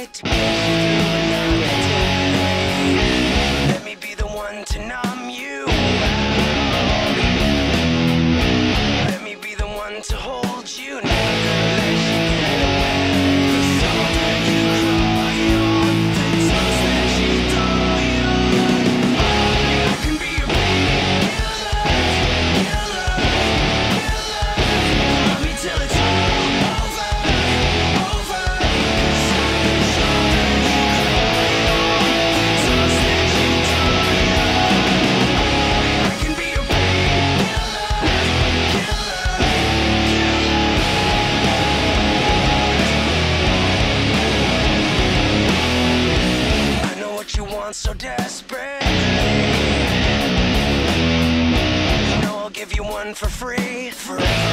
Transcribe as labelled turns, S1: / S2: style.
S1: to get you through another day. Let me be the one to numb you out. Let me be the one to hold you, never let you get away. The shoulder you cry on, the touch that you die on. I can be your killer, killer, killer. Love me till it's over, over. 'Cause I'm the shoulder you cry on, the touch that you die on. I can be your killer, killer, killer. I know what you want so desperately. You know I'll give you one for free forever.